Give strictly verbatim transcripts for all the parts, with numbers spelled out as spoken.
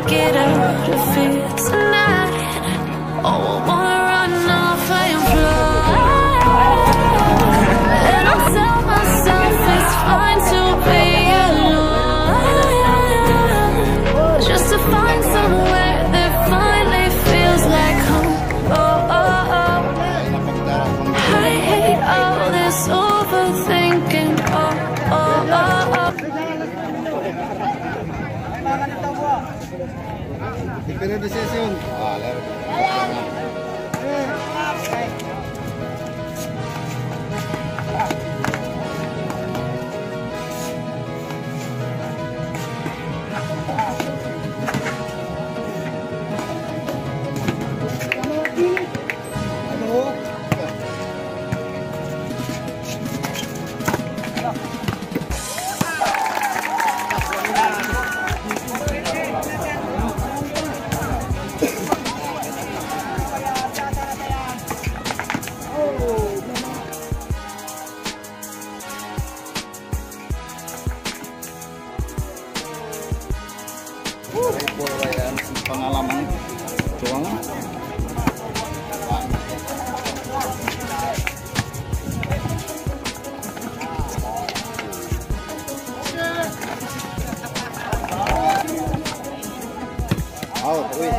get out of here tonight. Oh, I wanna run off and fly, and I tell myself it's fine to be alone, just to find somewhere that finally feels like home. Oh, oh, oh. I hate all this overthinking. Oh, oh, oh, oh. Pero desisyon. Ah, laro. Pengalaman doang. Out, wait.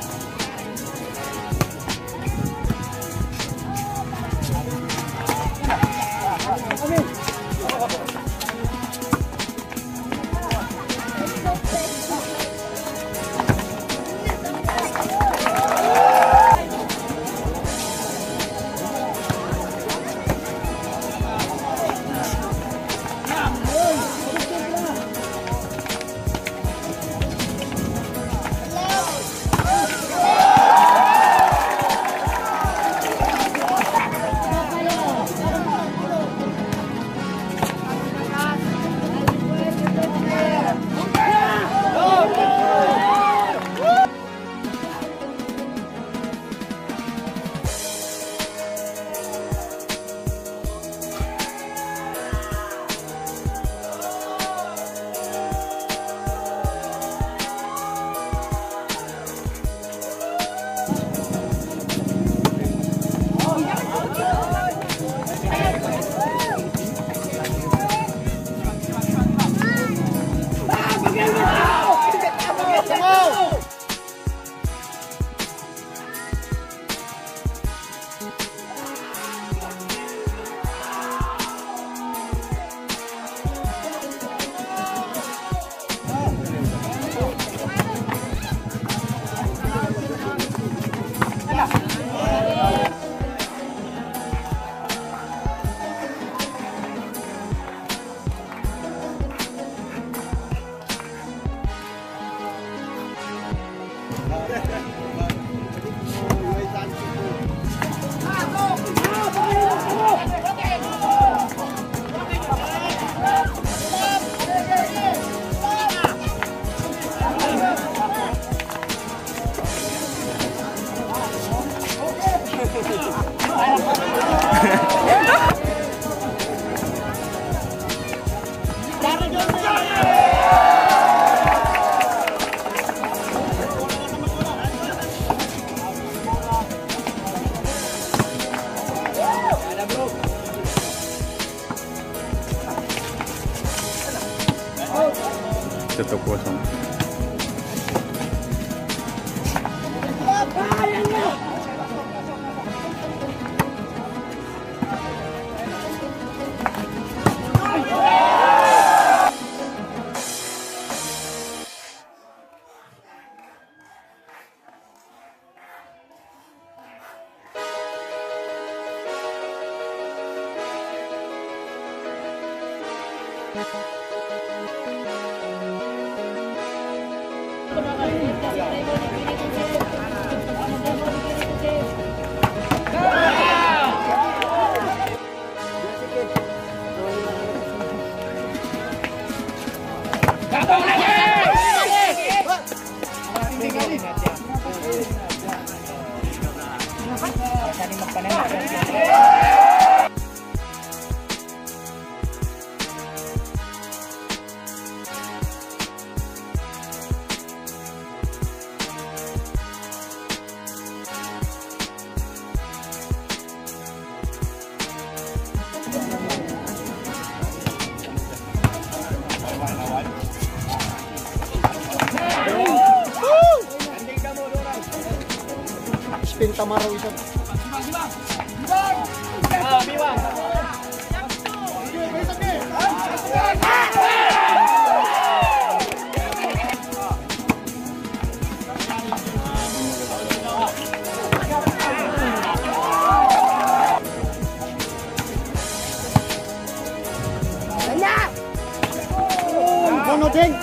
Satu kosong. tamaraw isa. Ah, biwang. Ano ding?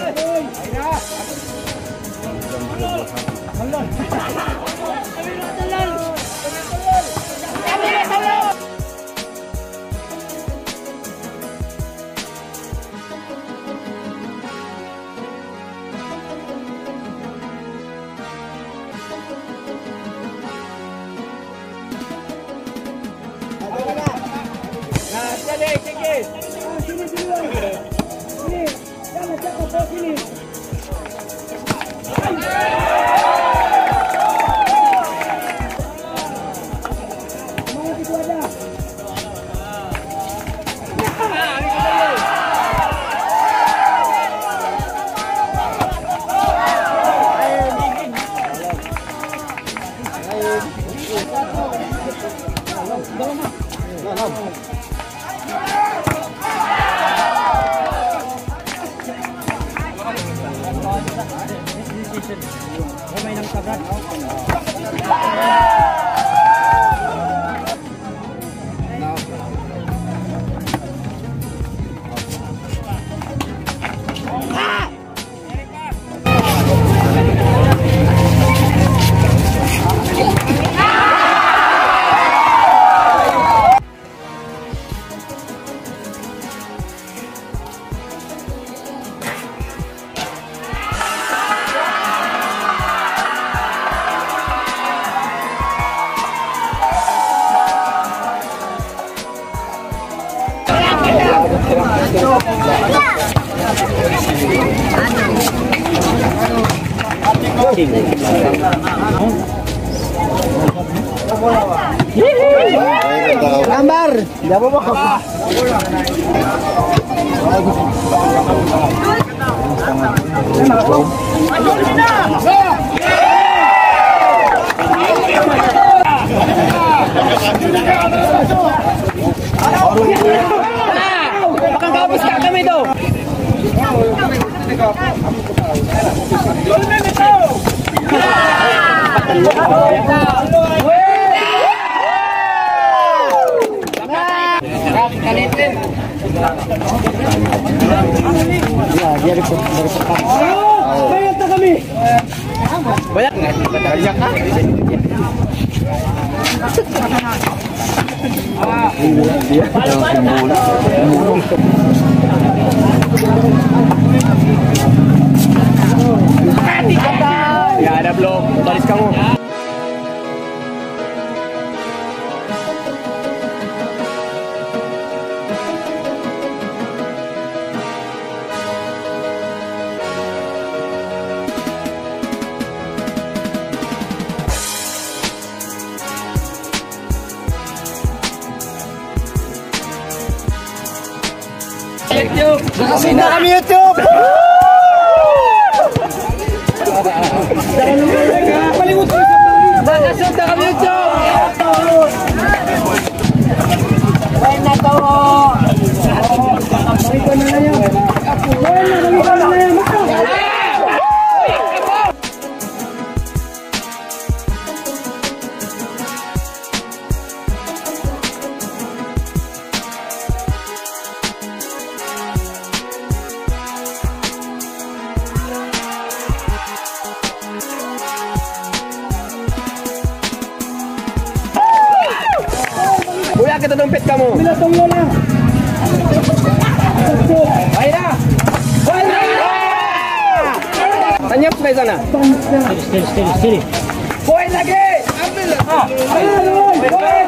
Gambar, jawab mo. Bakang kapos ka kami do. Dia report dari pekan. Bayar tak kami. Banyak enggak? Banyak kan? Dia bola. Ya ada belum? Tulis kamu. YouTube. Sudah kami YouTube. Bakasot na kami YouTube. Bayan na to. Bayan na yan. Bayan na yan. Kuya, kita dompet kamu. Binatong mo lang. Ayo na. Tanya sampai sana. Sini, sini, sini. Poin lagi. Ambil. Ah. Poin.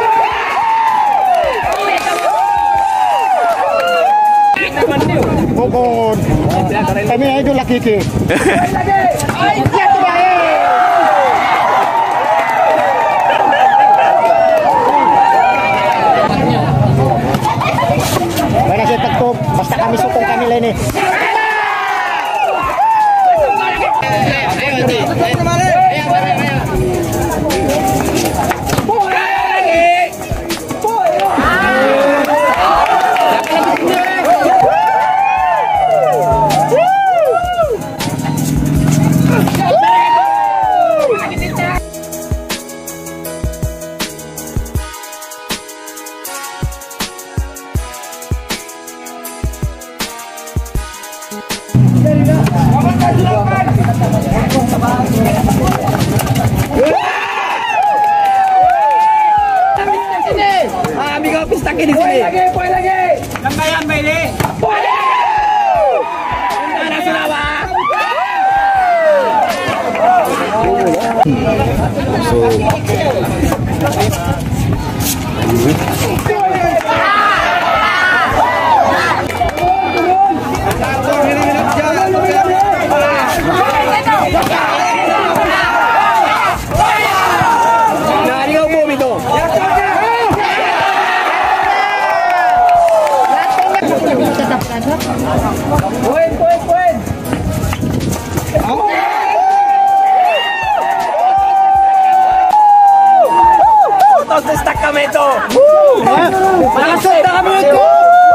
Bogor. Kami itu laki ke. Poin lagi. Ayo. Mana saya tekuk, basta kami sokong kanila ini. Ah, ambil kau pistaki di sini. Poin lagi, poin lagi. Lambayan Bailey. Poin. Mana Surawa? Nah, dia umum itu. Poin, poin, poin. Putos destacamento. Masuk kami itu.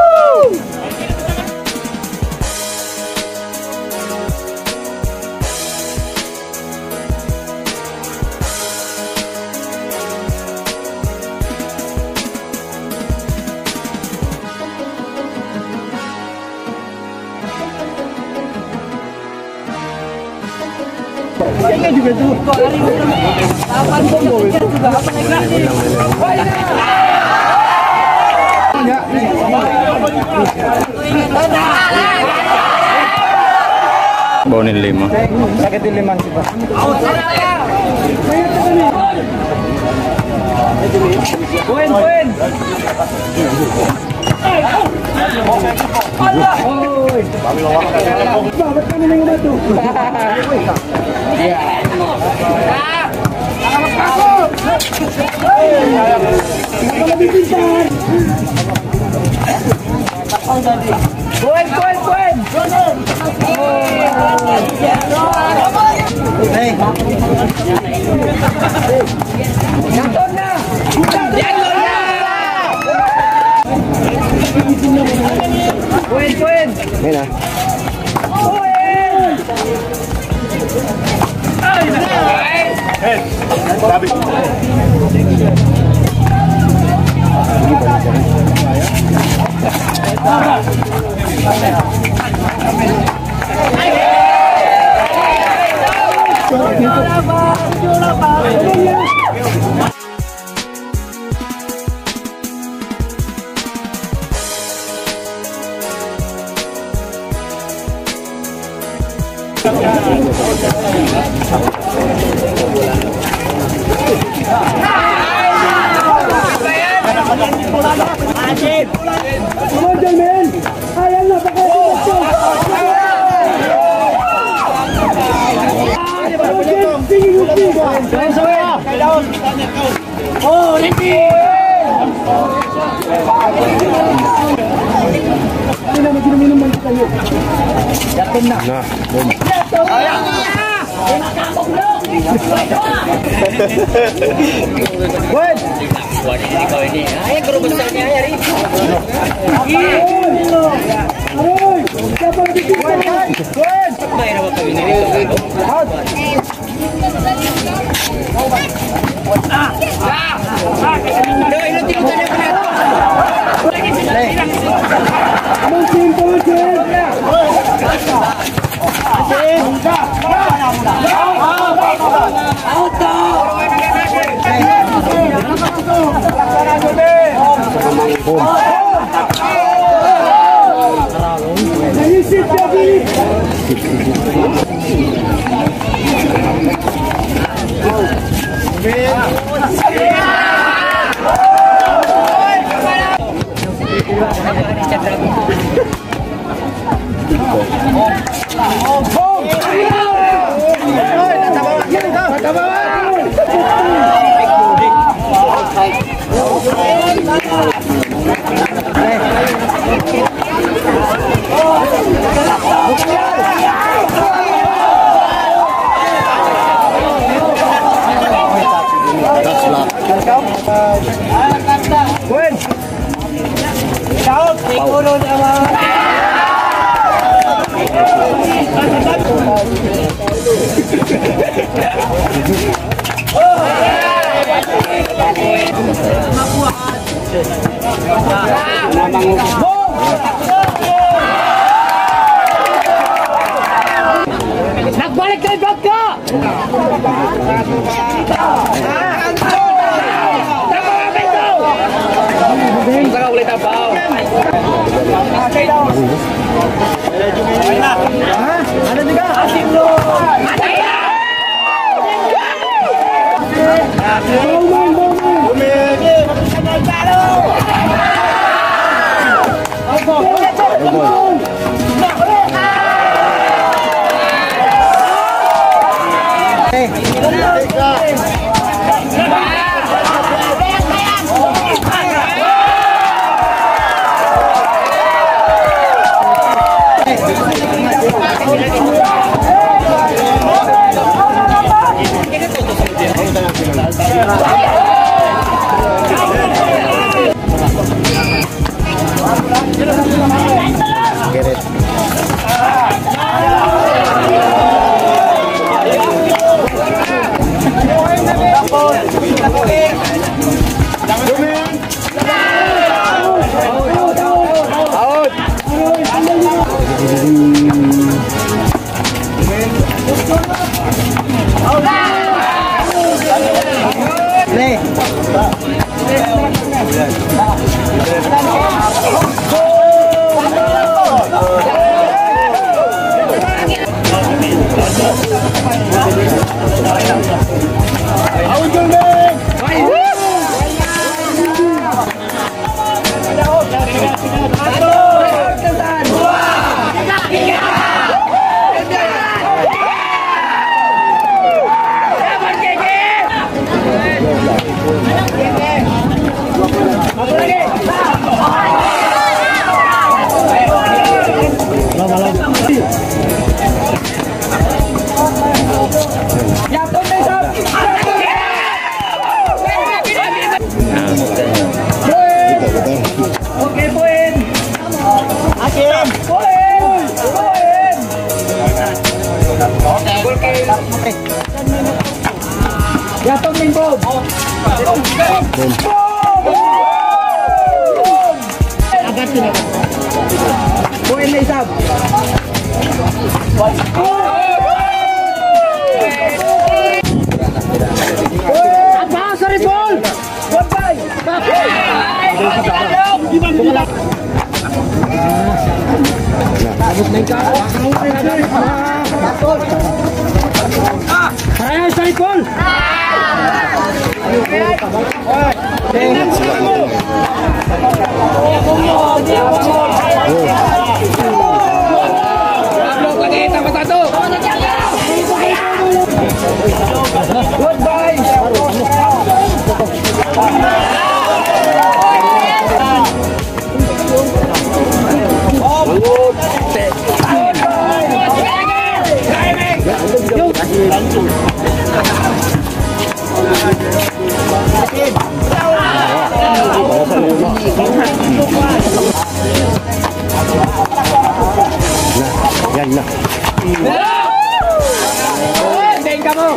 Ini juga tuh delapan combo itu juga apa nih? Bonin lima. Sakitin lima sih Pak. Poin, poin. Allah. Oi. Babat kami nang batu. Iya. Poin, poin, poin. Hey. Jatuh na. Jatuh na. Poin, poin. Mana? Poin. Hey. Sabi. Oh, Ricky! Minum-minum kayo. Yakin na. Nah, boom. Wait! Ikaw ini. Ay, guru besarnya ya, Ri. Aroy! Siapa lebih pintar? Wait! Bayar apa kami ini? Out! Ada ini tidak ada benar. Mancing, mancing! Win! Shout! Ikulo naman! Ada juga. Asing lu. Jatuh nih, Bob. Agak sini. Poin nih, Sab. Apa? Sorry, Paul. Bye. Ayo, sorry, Paul. Yan na. Deng kamu.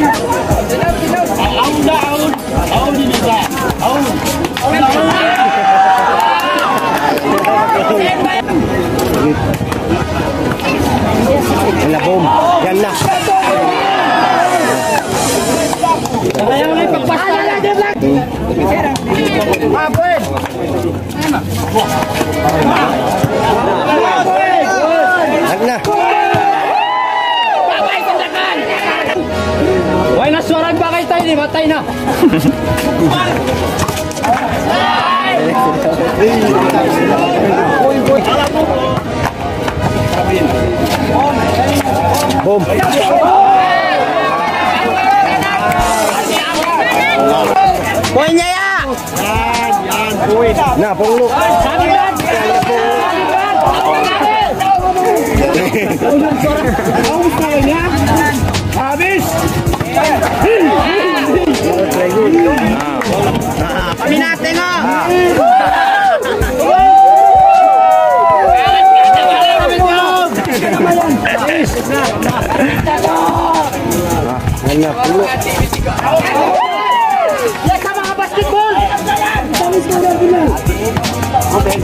Aun daun. Aun di bisa. Aun. Yan na, boom. Yan na. Ayaw na ipagpasta. Ah, pwede. Yan na. Why nasuarag ba kayo tayo? Di matay na. Boom. Poin niya ya. Yan, yan, boy. Na, punglo. Habis. Paminate nga. Yan na, punglo. Ya sama mga basketball. Okay.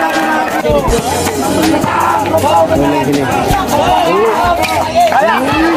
Gini, gini.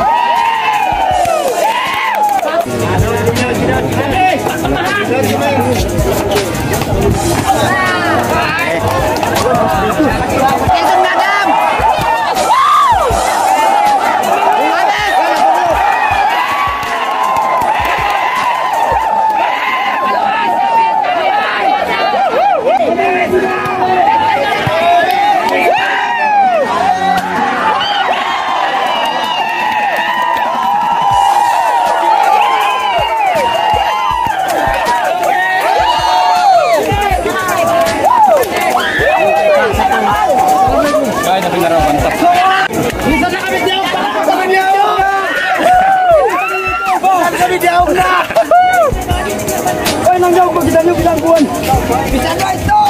jauh na. Oy, nang jauh ko kita nyo bilang buwan. Bisa na ito.